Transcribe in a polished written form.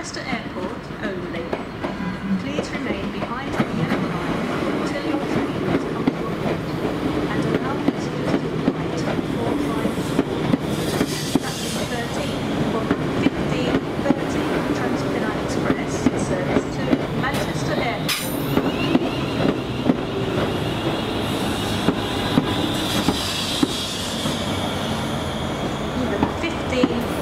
Manchester Airport only. Please remain behind the yellow line until your train has come to a halt and allow passengers to alight before flying forward. Platform 13 for 15:30 Transpennine Express service to Manchester Airport. Even 15